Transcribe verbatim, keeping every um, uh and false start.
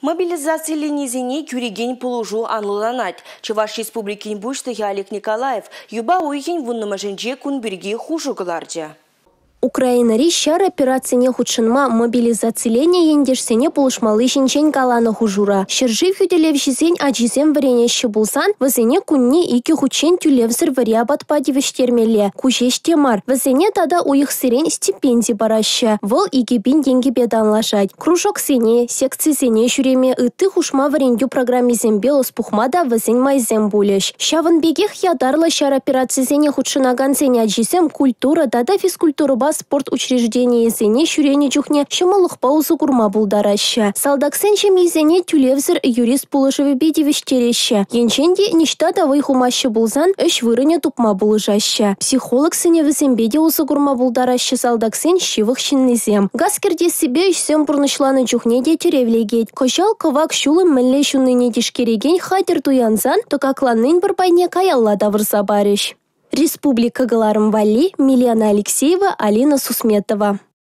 Мобилизация линизине кюреген полужу анлыланать. Чуваш республикин буштығы Олег Николаев юба ойген вуннамаженже кунберге хужу кыларджа. Украина рищар операцияне худшынма мобилизацилене ендешсене полушмалы жинчен каланы хужура. Шержив юделев жизен аджизем варенеші булсан, вазене кунне ики худшен тюлевзір вариабат падивештермеле. Кужеш темар. Вазене тада уих сирен стипендий бараща. Вол игебин деньги беданлашать. Кружок сене, секции сене жүреме ыты хушма варендю программе зембе спухмада вазен майзем булеш. Шаван бегех ядарлы шар операцияне худшынаган сене аджизем культура тада физкультура спорт учреждение зене шүрене жүхне шымылық паузы курма булдараща. Салдаксен шемизене тюлевзір юрист пулышывы бедевіштереща. Енченде ништа давай хумашы булзан өш вырыне тупма булыжаща. Психолог сене візембеде узы курма булдараща салдаксен шивых шиннезем. Гаскерде себе үшсем бұрнышланы жүхне де тюревлегет. Кожал ковак шулы мүлле шуныне дешкереген хатер туянзан, то какланын бір пайне каялла давырса барыш. Республика Галарым Вали, Милена Алексеева, Алина Сусметова.